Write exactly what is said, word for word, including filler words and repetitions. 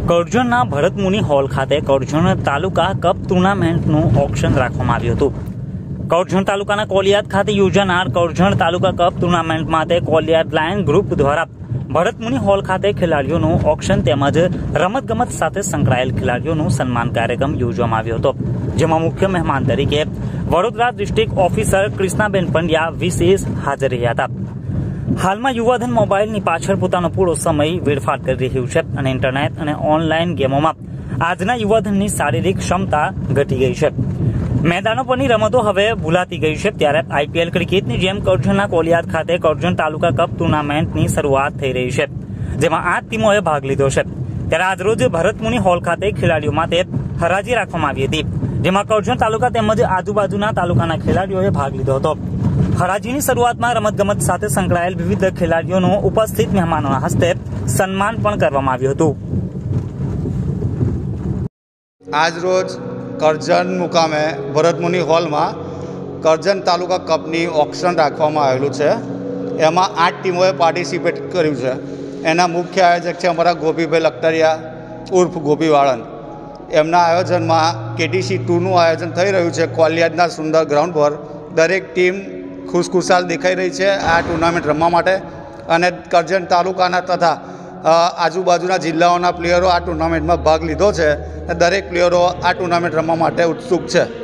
કરજણના Bharatmuni hall ખાતે Karjan taluka cup ટુર્નામેન્ટનું auction રાખવામાં આવ્યું હતું। કરજણ તાલુકાના કોલિયાદ ખાતે યોજાનાર કરજણ તાલુકા કપ ટુર્નામેન્ટ માટે કોલિયાદ લાયન ગ્રુપ દ્વારા ભરતમુનિ હોલ ખાતે ખેલાડીઓનું ઓક્શન તેમજ રમતગમત સાથે સંકળાયેલ ખેલાડીઓનું સન્માન કાર્યક્રમ યોજવામાં આવ્યો હતો, જેમાં મુખ્ય મહેમાન તરીકે વડોદરા ડિસ્ટ્રિક્ટ ઓફિસર કૃષ્ણાબેન પંડ્યા વિશેષ હાજર રહ્યા હતા। હાલમાં યુવાધન મોબાઈલની પાછળ પોતાનો પૂરો સમય વેડફાટ કરી રહ્યું છે અને ઇન્ટરનેટ અને ઓનલાઈન ગેમોમાં આજના યુવાધનની શારીરિક ક્ષમતા ઘટી ગઈ છે। मैदानों पરની રમતો હવે ભૂલાતી ગઈ છે। ત્યારે આઈપીએલ ક્રિકેટની જેમ કરજણના કોલિયાદ ખાતે કરજણ તાલુકા કપ ટુર્નામેન્ટની શરૂઆત થઈ રહી છે, જેમાં આઠ ટીમોએ ભાગ લીધો છે। ત્યારે આજરોજ ભરતમુનિ હોલ ખાતે ખેલાડીઓ માટે હરાજી રાખવામાં આવી હતી, જેમાં કરજણ તાલુકા તેમજ આજુબાજુના તાલુકાના ખેલાડીઓએ ભાગ લીધો હતો। હરાજીની શરૂઆતમાં રમતગમત સાથે સંકળાયેલ વિવિધ ખેલાડીઓનું ઉપસ્થિત મહેમાનોના હસ્તે સન્માન પણ કરવામાં આવ્યું હતું। આજરોજ કરજણ મુકામે ભરતમુનિ હોલમાં કરજણ તાલુકા કપની ઓક્શન રાખવામાં આવેલું છે। એમાં આઠ ટીમોએ પાર્ટિસિપેટ કર્યું છે। એના મુખ્ય આયોજક છે અમારા ગોપીભાઈ લખતરિયા ઉર્ફ ગોપી વાળન। એમના આયોજનમાં કેટીસી ટુનું આયોજન થઈ રહ્યું છે કોલિયાદના સુંદર ગ્રાઉન્ડ પર। દરેક ટીમ ખુશખુશાલ દેખાઈ રહી છે આ ટુર્નામેન્ટ રમવા માટે, અને કરજણ તાલુકાના તથા આજુબાજુના જિલ્લાઓના પ્લેયરો આ ટુર્નામેન્ટમાં ભાગ લીધો છે। દરેક પ્લેયરો આ ટુર્નામેન્ટ રમવા માટે ઉત્સુક છે।